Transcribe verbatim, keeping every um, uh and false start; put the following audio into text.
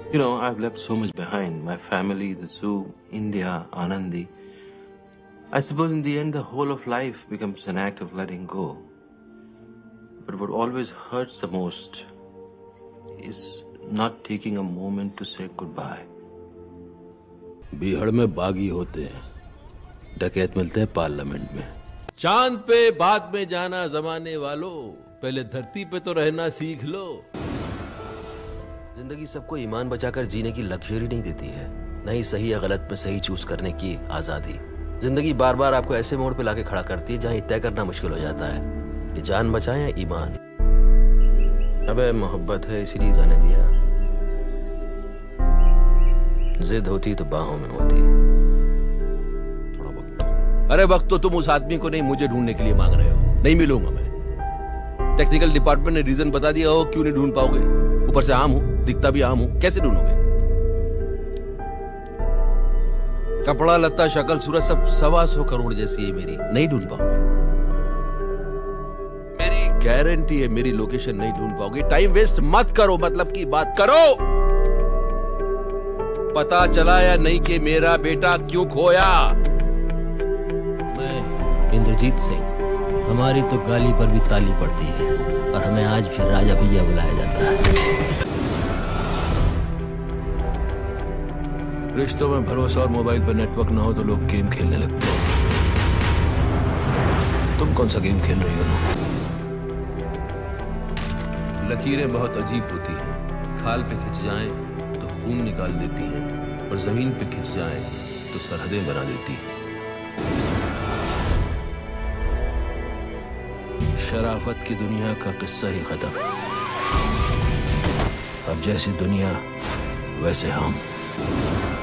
You know, I've left so much behind. My family, the zoo, India, Anandi. I suppose in the end, the whole of life becomes an act of letting go. But what always hurts the most is not taking a moment to say goodbye. बीहड़ में बागी होते हैं, डकैत मिलते हैं parliament में। चांद पे बाद में जाना जमाने वालों, पहले धरती पे तो रहना सीख लो। जिंदगी सबको ईमान बचाकर जीने की लग्जरी नहीं देती है, नहीं सही या गलत में सही चूज करने की आजादी। जिंदगी बार बार आपको ऐसे मोड़ पे लाके खड़ा करती है जहां तय करना मुश्किल हो जाता है कि जान बचाएं या ईमान। अबे मोहब्बत है इसीलिए जाने दिया, जिद होती तो बाहों में होती। थोड़ा वक्त तो। अरे वक्त तो तुम उस आदमी को नहीं मुझे ढूंढने के लिए मांग रहे हो। नहीं मिलूंगा मैं। टेक्निकल डिपार्टमेंट ने रीजन बता दिया हो क्यों नहीं ढूंढ पाओगे। ऊपर से आम हूं, दिखता भी आम हूं, कैसे ढूंढोगे? कपड़ा लत्ता शक्ल सूरत सब सवा सौ करोड़ जैसी है मेरी, नहीं ढूंढ पाओगे। मेरी गारंटी है मेरी लोकेशन नहीं ढूंढ पाओगे। टाइम वेस्ट मत करो, मतलब की बात करो। पता चला या नहीं कि मेरा बेटा क्यों खोया? मैं इंद्रजीत सिंह। हमारी तो गाली पर भी ताली पड़ती है और हमें आज भी राजा भैया बुलाया जाता है। रिश्तों में भरोसा और मोबाइल पर नेटवर्क ना हो तो लोग गेम खेलने लगते हैं। तुम कौन सा गेम खेल रही हो? लकीरें बहुत अजीब होती हैं। खाल पे खिंच जाएं तो खून निकाल देती हैं, और जमीन पे खिंच जाएं तो सरहदें बना देती हैं। शराफत की दुनिया का किस्सा ही खत्म। अब जैसी दुनिया वैसे हम।